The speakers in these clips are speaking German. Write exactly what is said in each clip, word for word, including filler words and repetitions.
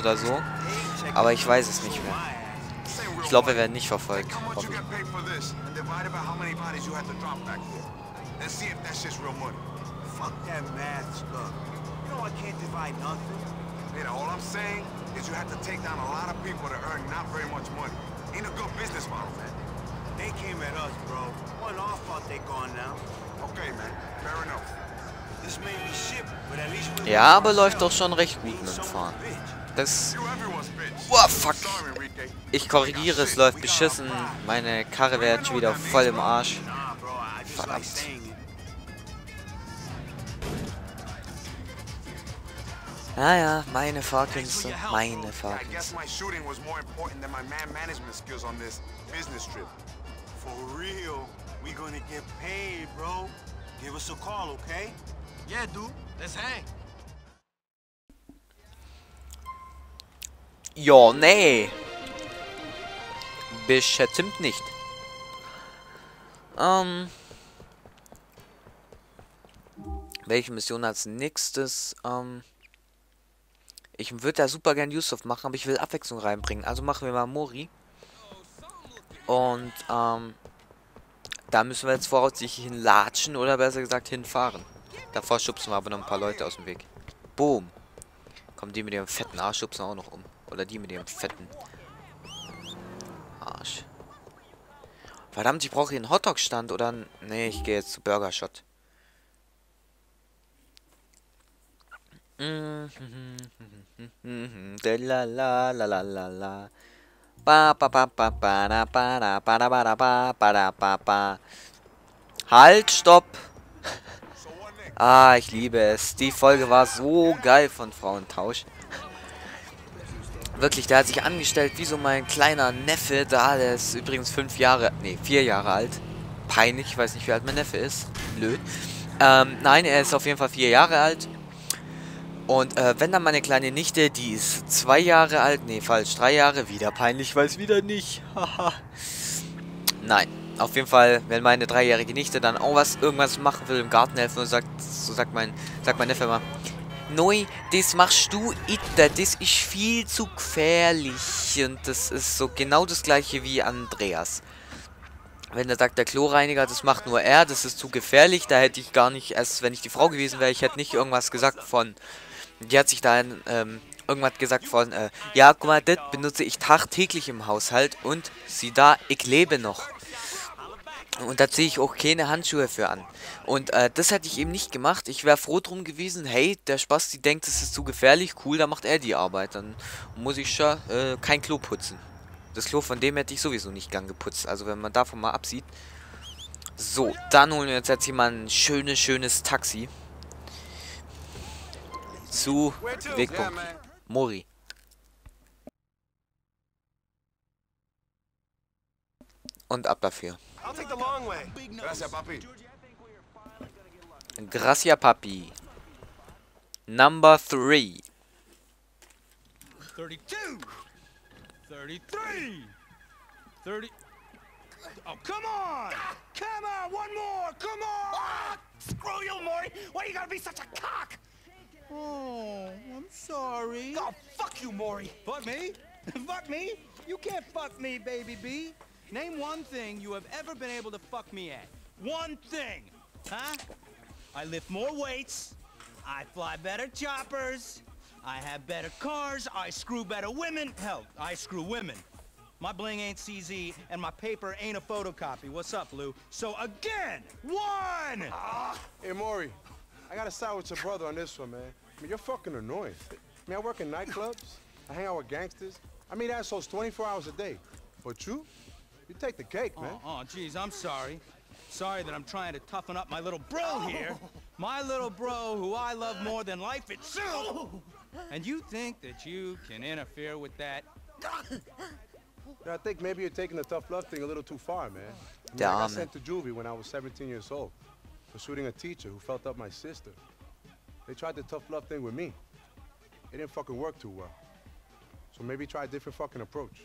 oder so. Aber ich weiß es nicht mehr. Ich glaube, wir werden nicht verfolgt. Hoffe ich. Ja, aber läuft doch schon recht gut mit dem Fahren. Das... Oh, fuck. Ich korrigiere, es läuft beschissen. Meine Karre wäre jetzt schon wieder voll im Arsch. Verdammt. Naja, meine Fahrkünste, meine Fahrkünste. Ja, nee. Bestimmt nicht. Ähm. Welche Mission als nächstes? Ähm. Ich würde da super gern Yusuf machen, aber ich will Abwechslung reinbringen. Also machen wir mal Mori. Und, ähm. Da müssen wir jetzt voraussichtlich hinlatschen oder besser gesagt hinfahren. Davor schubsen wir aber noch ein paar Leute aus dem Weg. Boom. Kommen die mit ihrem fetten Arsch schubsen auch noch um. Oder die mit ihrem fetten Arsch. Verdammt, ich brauche hier einen Hotdog-Stand oder... Nee, ich gehe jetzt zu Burger Shot. Halt, stopp! Ah, ich liebe es. Die Folge war so geil von Frauentausch. Wirklich, der hat sich angestellt wie so mein kleiner Neffe da. Der ist übrigens fünf Jahre, nee, vier Jahre alt. Peinlich, ich weiß nicht, wie alt mein Neffe ist. Blöd. Ähm, nein, er ist auf jeden Fall vier Jahre alt. Und äh, wenn dann meine kleine Nichte, die ist zwei Jahre alt, nee, falsch, drei Jahre, wieder peinlich, weiß wieder nicht. Haha. Nein, auf jeden Fall, wenn meine dreijährige Nichte dann auch was, irgendwas machen will, im Garten helfen und sagt, so sagt mein, sagt mein Neffe immer, Neu, das machst du itter, das ist viel zu gefährlich. Und das ist so genau das gleiche wie Andreas. Wenn er sagt, der Kloreiniger, das macht nur er, das ist zu gefährlich, da hätte ich gar nicht, erst wenn ich die Frau gewesen wäre, ich hätte nicht irgendwas gesagt von, die hat sich da ähm, irgendwas gesagt von, äh, ja, guck mal, das benutze ich tagtäglich im Haushalt und sieh da, ich lebe noch. Und da ziehe ich auch keine Handschuhe für an. Und äh, das hätte ich eben nicht gemacht. Ich wäre froh drum gewesen, hey, der Spasti denkt, das ist zu gefährlich, cool, dann macht er die Arbeit. Dann muss ich schon äh, kein Klo putzen. Das Klo von dem hätte ich sowieso nicht gern geputzt. Also wenn man davon mal absieht. So, dann holen wir uns jetzt hier mal ein schönes, schönes Taxi. Zu Wegpunkt Mori. Und ab dafür. Gracia Papi. Number three. thirty-two. thirty-three. thirty. Oh, come on! Come on, one more! Come on! Ah, screw you, Maury! Why you gotta be such a cock? Oh, I'm sorry. Oh, fuck you, Maury! Fuck me? Fuck me? You can't fuck me, baby B. Name one thing you have ever been able to fuck me at. One thing, huh? I lift more weights, I fly better choppers, I have better cars, I screw better women. Hell, I screw women. My bling ain't C Z, and my paper ain't a photocopy. What's up, Lou? So again, one! Ah. Hey, Maury, I gotta side with your brother on this one, man. I mean, you're fucking annoying. I mean, I work in nightclubs, I hang out with gangsters. I meet assholes twenty-four hours a day. But you? You take the cake, man. Oh, oh, geez, I'm sorry. Sorry that I'm trying to toughen up my little bro here. My little bro who I love more than life itself. And you think that you can interfere with that? Yeah, I think maybe you're taking the tough love thing a little too far, man. I, mean, I got sent to juvie when I was seventeen years old for shooting a teacher who felt up my sister. They tried the tough love thing with me. It didn't fucking work too well. So maybe try a different fucking approach.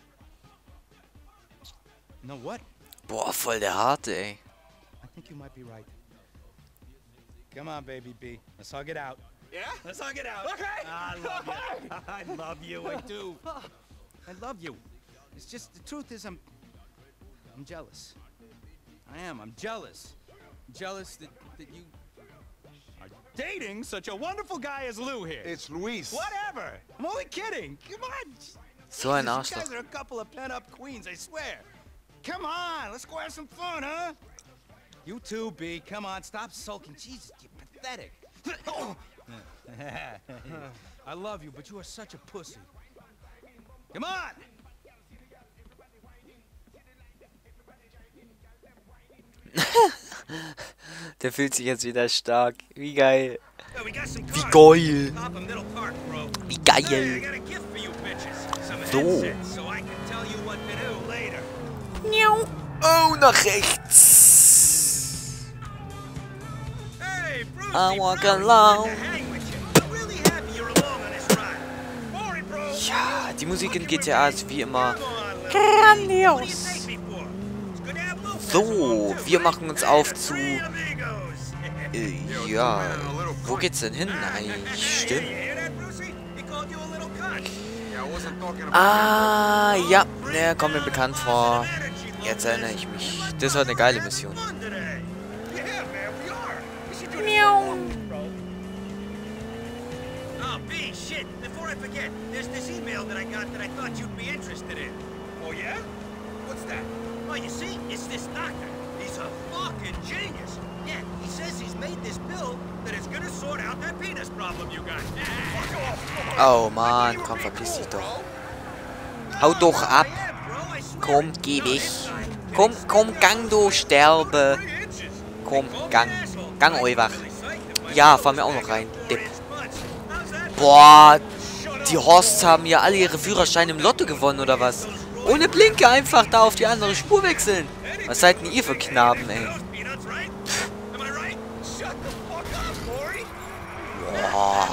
No what? Boah, voll der harte, ey. I think you might be right. Come on, baby B. Let's hug it out. Yeah? Let's hug it out. Okay. I love you. I love you. I do. I love you. It's just the truth is I'm I'm jealous. I am. I'm jealous. I'm jealous that that you are dating such a wonderful guy as Lou here. It's Luis. Whatever. I'm only kidding. Come on. So ein You Arschloch. guys are a couple of pent-up queens, I swear. Come on, let's go have some fun, huh? You too, B. Come on, stop sulking. Jesus, you're pathetic. I love you, but you are such a pussy. Come on! Der fühlt sich jetzt wieder stark. Wie geil. Yeah, we got some Wie cars. geil. Top of Middle Park, bro. Wie Hey, I geil. got a gift for you bitches. Some So. headsets, so I can tell you what to do later. Oh, nach rechts. Hey, Brucey, I walk bro, alone. good to hang with you. I'm really happy you're along on this ride. Morning, bro. Ja, die Musik in G T A ist wie immer Come on, Lou. grandios. What do you take me for? It's good to have Lou So, pass along, too, wir right? machen uns auf Hey, zu... three amigos. Äh, ja, wo geht's denn hin eigentlich? Stimmt. You hear that, Brucey? He called you a little cunt. Ah, ja, der kommt mir bekannt vor. Jetzt erinnere ich mich. Das war eine geile Mission. Miau. Oh, B, shit. Before I forget, there's this email that I got that I thought you'd be interested in. Oh, yeah? What's that? Oh, you see, it's this doctor. He's a fucking genius. Yeah, he says he's made this pill that is gonna sort out that penis problem you got. Oh Mann, komm, verpiss dich doch. Hau doch ab. Komm, geh weg. Komm, komm, gang, du sterbe. Komm, gang. Gang, einfach. Ja, fahr mir auch noch rein. Depp. Boah, die Horsts haben ja alle ihre Führerscheine im Lotto gewonnen, oder was? Ohne Blinke einfach da auf die andere Spur wechseln. Was seid denn ihr für Knaben, ey? Boah.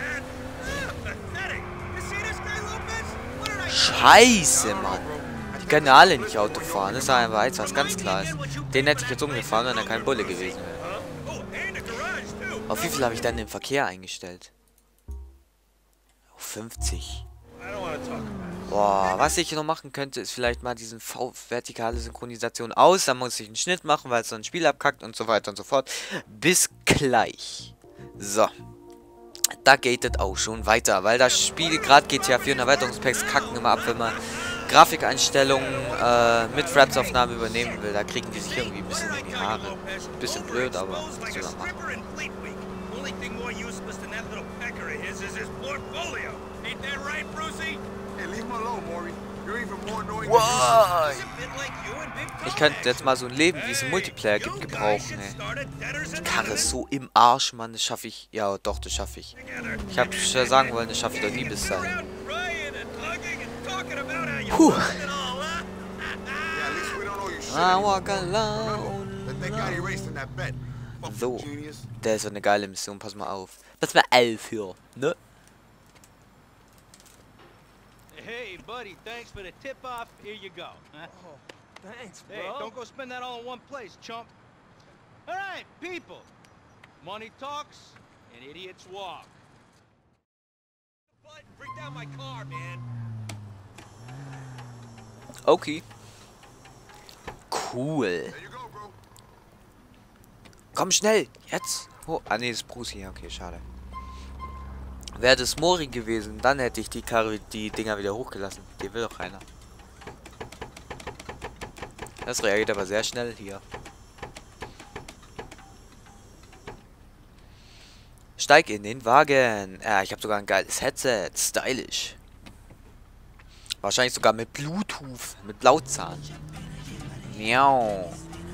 Scheiße, Mann. Die können ja alle nicht Auto fahren. Das ist einfach eins, was ganz klar ist. Den hätte ich jetzt umgefahren, wenn er kein Bulle gewesen wäre. Auf wie viel habe ich dann den Verkehr eingestellt? Auf fünfzig. Boah, was ich noch machen könnte, ist vielleicht mal diesen V-vertikale Synchronisation aus. Dann muss ich einen Schnitt machen, weil es so ein Spiel abkackt und so weiter und so fort. Bis gleich. So. Da geht es auch schon weiter, weil das Spiel, gerade G T A vier und Erweiterungspacks kacken immer ab, wenn man Grafikeinstellungen äh, mit Fraps-Aufnahmen übernehmen will. Da kriegen die sich irgendwie ein bisschen in die Haare. Bisschen blöd, aber was soll man machen? Wow. Ich könnte jetzt mal so ein Leben, wie es im Multiplayer gibt, gebrauchen, ey. Die Karre ist so im Arsch, Mann. Das schaffe ich. Ja, doch, das schaffe ich. Ich habe schon sagen wollen, das schaffe ich doch nie bis dahin. Puh. I walk alone. So. Der ist so eine geile Mission. Pass mal auf. Pass mal auf hier, ne? Hey, buddy, thanks for the tip-off. Here you go. Huh? Oh, thanks, bro. Hey, don't go spend that all in one place, chump. All right, people. Money talks and idiots walk. Bring down my car, man. Okay. Cool. Komm schnell, jetzt. Oh, ah ne, das ist Brucey. Ja, okay, schade. Wäre das Mori gewesen, dann hätte ich die Karre, die Dinger wieder hochgelassen. Die will doch keiner. Das reagiert aber sehr schnell hier. Steig in den Wagen. Ja, ich habe sogar ein geiles Headset. Stylisch. Wahrscheinlich sogar mit Bluetooth. Mit Lautzahn. Miau.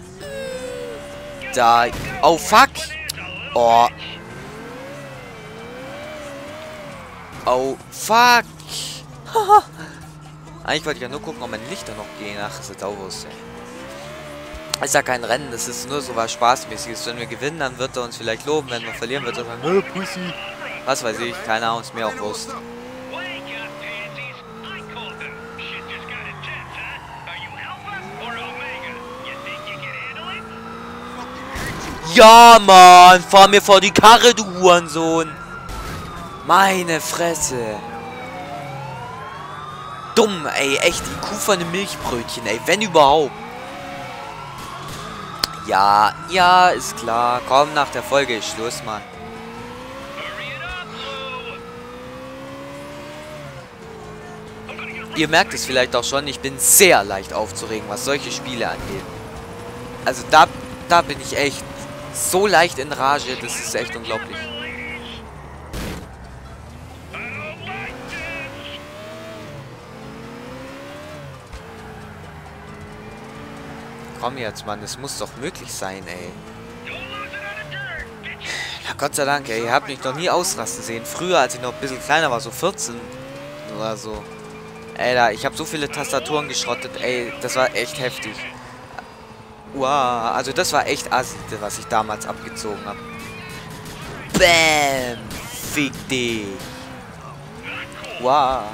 Da. Oh, fuck. Oh. Oh, fuck. Eigentlich wollte ich ja nur gucken, ob meine Lichter noch gehen. Ach, das ist auch was. Es ist ja kein Rennen, das ist nur so was Spaßmäßiges. Wenn wir gewinnen, dann wird er uns vielleicht loben. Wenn wir verlieren, wird er sagen, oh, Pussy. Was weiß ich, keine Ahnung, ist mir auch Wurst. Ja, Mann, fahr mir vor die Karre, du Hurensohn. Meine Fresse. Dumm, ey. Echt, die Kuh von einem Milchbrötchen, ey. Wenn überhaupt. Ja, ja, ist klar. Komm, nach der Folge ist Schluss, Mann. Ihr merkt es vielleicht auch schon, ich bin sehr leicht aufzuregen, was solche Spiele angeht. Also da, da bin ich echt so leicht in Rage, das ist echt unglaublich. Komm jetzt, Mann, das muss doch möglich sein, ey. Na Gott sei Dank, ey, ihr habt mich noch nie ausrasten sehen. Früher, als ich noch ein bisschen kleiner war, so vierzehn oder so. Ey, da, ich habe so viele Tastaturen geschrottet, ey, das war echt heftig. Wow, also das war echt assi, was ich damals abgezogen habe. Bäm, fick dich. Wow.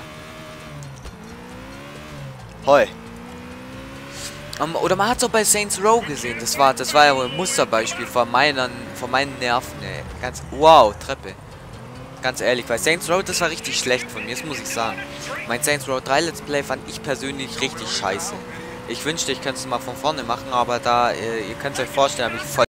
Hoi. Um, oder man hat es auch bei Saints Row gesehen, das war, das war ja wohl ein Musterbeispiel von meinen, von meinen Nerven, ey. Ganz, wow, Treppe. Ganz ehrlich, weil Saints Row, das war richtig schlecht von mir, das muss ich sagen. Mein Saints Row drei Let's Play fand ich persönlich richtig scheiße. Ich wünschte, ich könnte es mal von vorne machen, aber da, äh, ihr könnt es euch vorstellen, habe ich voll